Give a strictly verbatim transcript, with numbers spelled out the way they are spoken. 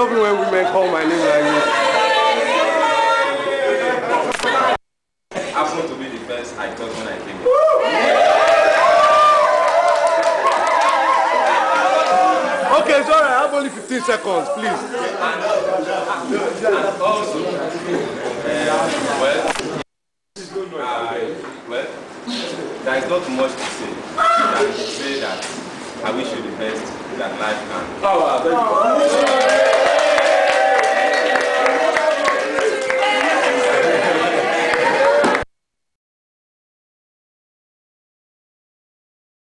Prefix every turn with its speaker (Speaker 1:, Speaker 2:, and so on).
Speaker 1: love it when women call my name like this.
Speaker 2: Happened to be the first I thought when I came here.
Speaker 1: Okay, sorry, I have only fifteen seconds, please.
Speaker 2: And, and also, uh, well, uh, well, there is not much to say. Than to say that I wish you the best that life can.